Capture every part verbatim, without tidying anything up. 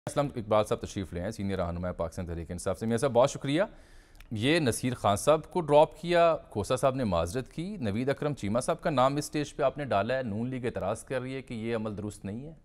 असलम इकबाल साहब तशरीफ़ ले हैं, सीनियर रहनुमा पाकिस्तान तहरीक इंसाफ से। मेरा साहब बहुत शुक्रिया। ये नसीर खान साहब को ड्रॉप किया, खोसा साहब ने माजरत की, नवीद अकरम चीमा साहब का नाम इस स्टेज पे आपने डाला है, नून लीग एतराज़ कर रही है कि ये अमल दुरुस्त नहीं है।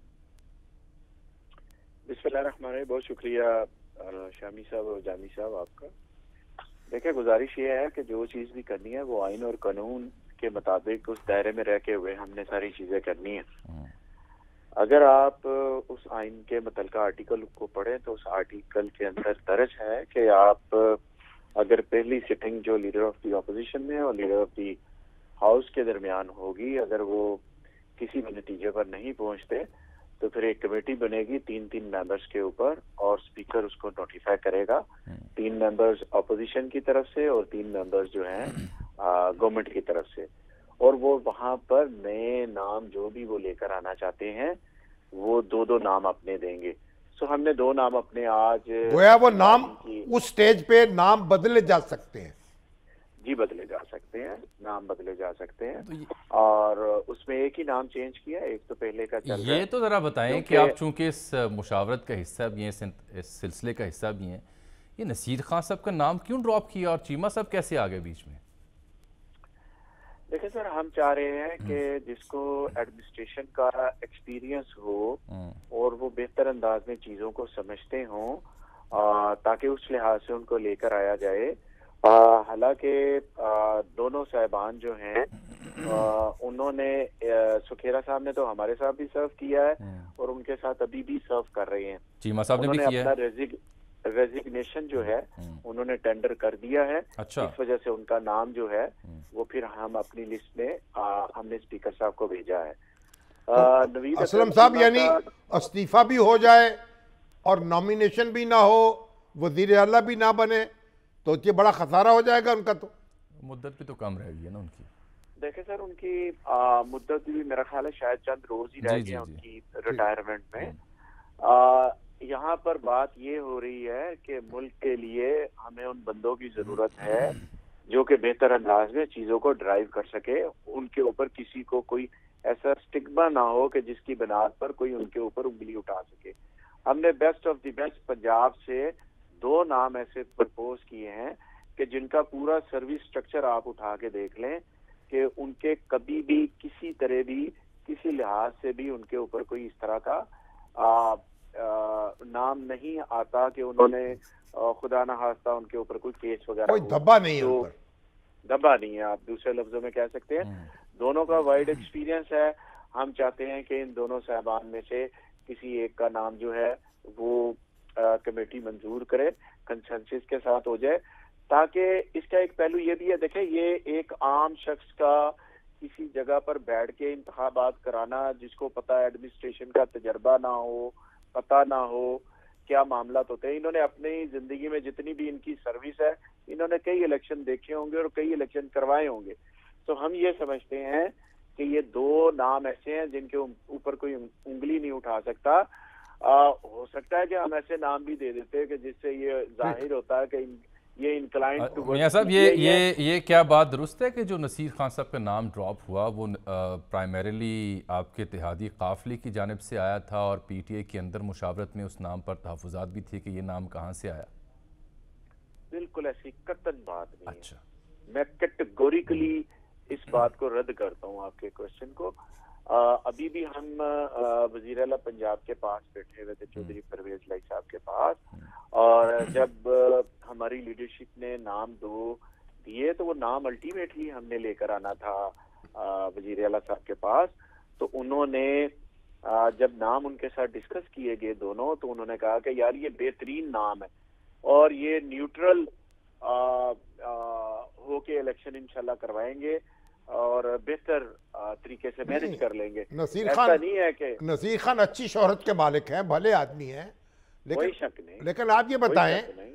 बिस्मिल्लाहिर्रहमानिर्रहीम, बहुत शुक्रिया शामी साहब और जामी साहब आपका। देखिए, गुजारिश ये है कि जो चीज़ भी करनी है वो आइन और कानून के मुताबिक उस दायरे में रह के हुए हमने सारी चीज़ें करनी है। अगर आप उस आइन के मुतल्लिका आर्टिकल को पढ़ें तो उस आर्टिकल के अंदर दर्ज है कि आप अगर पहली सिटिंग जो लीडर ऑफ द ऑपोजिशन में और लीडर ऑफ द हाउस के दरमियान होगी, अगर वो किसी भी नतीजे पर नहीं पहुंचते तो फिर एक कमेटी बनेगी तीन तीन मेंबर्स के ऊपर और स्पीकर उसको नोटिफाई करेगा। तीन मेंबर्स ऑपोजिशन की तरफ से और तीन मेंबर्स जो हैं गवर्नमेंट की तरफ से, और वो वहां पर नए नाम जो भी वो लेकर आना चाहते हैं वो दो दो नाम अपने देंगे। सो हमने दो नाम अपने आज गोया वो नाम उस स्टेज पे नाम बदले जा सकते हैं। जी, बदले जा सकते हैं, नाम बदले जा सकते हैं। और उसमें एक ही नाम चेंज किया, एक तो पहले का चल रहा है। ये तो ज़रा बताएं कि आप चूंकि इस मुशावरत का हिस्सा भी हैं, इस सिलसिले का हिस्सा भी हैं, ये नसीर खान साहब का नाम क्यों ड्रॉप किया और चीमा साहब कैसे आ गए बीच में? देखिए सर, हम चाह रहे हैं कि जिसको एडमिनिस्ट्रेशन का एक्सपीरियंस हो और वो बेहतर अंदाज में चीज़ों को समझते हों, ताकि उस लिहाज से उनको लेकर आया जाए। हालांकि दोनों साहिबान जो हैं उन्होंने, सुखेरा साहब ने तो हमारे साथ भी सर्व किया है और उनके साथ अभी भी सर्व कर रहे हैं। चीमा साहब ने भी किया अपना रेजिग रेजिग्नेशन जो है उन्होंने टेंडर कर दिया है। अच्छा। इस वजह से उनका नाम जो है वो फिर हम अपनी लिस्ट में आ, हमने स्पीकर साहब को भेजा है। तो असलम साहब, यानी इस्तीफा भी हो जाए और नॉमिनेशन भी ना हो, वजीर आला भी ना बने तो ये बड़ा खसारा हो जाएगा उनका। तो मुद्दत भी तो कम रहेगी ना उनकी। देखे सर, उनकी आ, मुद्दत भी मेरा ख्याल है शायद चंद रोज ही रह गया उनकी रिटायरमेंट में। आ, यहाँ पर बात ये हो रही है कि मुल्क के लिए हमें उन बंदों की जरूरत है जो कि बेहतर अंदाज में चीजों को ड्राइव कर सके। उनके ऊपर किसी को कोई ऐसा स्टिग्मा ना हो कि जिसकी बुनियाद पर कोई उनके ऊपर उंगली उठा सके। हमने best of the best Punjab से दो नाम ऐसे प्रपोज किए हैं कि जिनका पूरा सर्विस स्ट्रक्चर आप उठा के देख लें कि उनके कभी भी किसी तरह भी किसी लिहाज से भी उनके ऊपर कोई इस तरह का आ, आ, नाम नहीं आता कि उन्होंने खुदा ना खास्ता उनके ऊपर कोई केस वगैरह, कोई दबा नहीं है, तो दबा नहीं है, आप दूसरे लफ्जों में कह सकते हैं। दोनों का वाइड एक्सपीरियंस है। हम चाहते हैं कि इन दोनों साहबान में से किसी एक का नाम जो है वो आ, कमेटी मंजूर करे, कंसेंसस के साथ हो जाए, ताकि इसका एक पहलू ये भी है। देखें, ये एक आम शख्स का किसी जगह पर बैठ के इंतखाबात कराना, जिसको पता है एडमिनिस्ट्रेशन का तजर्बा ना हो, पता ना हो क्या मामला होते हैं। इन्होंने अपनी जिंदगी में जितनी भी इनकी सर्विस है, इन्होंने कई इलेक्शन देखे होंगे और कई इलेक्शन करवाए होंगे। तो हम ये समझते हैं कि ये दो नाम ऐसे हैं जिनके ऊपर कोई उंगली नहीं उठा सकता। आ, हो सकता है कि हम ऐसे नाम भी दे देते हैं कि जिससे ये जाहिर होता है कि ये इंक्लाइंड टू। मियां साहब, ये ये ये क्या बात दुरुस्त है कि जो नसीर खान साहब का नाम ड्रॉप हुआ वो प्राइमरीली आपके इत्तेहादी काफिले की जानिब से आया था और पीटीए के अंदर मुशावरत में उस नाम पर तहफ़्फ़ुज़ात भी थे कि ये नाम कहाँ से आया? बिल्कुल ऐसी कतन बात नहीं। अच्छा। है मैं कैटेगोरिकली इस बात को रद्द करता हूँ आपके क्वेश्चन को। आ, अभी भी हम वज़ीर आला पंजाब के पास बैठे हुए थे, चौधरी परवेज लाई साहब के पास, और जब आ, हमारी लीडरशिप ने नाम दो दिए तो वो नाम अल्टीमेटली हमने लेकर आना था वज़ीर आला साहब के पास। तो उन्होंने आ, जब नाम उनके साथ डिस्कस किए गए दोनों, तो उन्होंने कहा कि यार ये बेहतरीन नाम है और ये न्यूट्रल होके इलेक्शन इंशाल्लाह करवाएंगे और बेहतर तरीके से मैनेज कर लेंगे। नसीर खान नहीं है कि नसीर खान अच्छी शोहरत के मालिक हैं, भले आदमी हैं, लेकिन कोई शक नहीं। लेकिन आप ये बताएं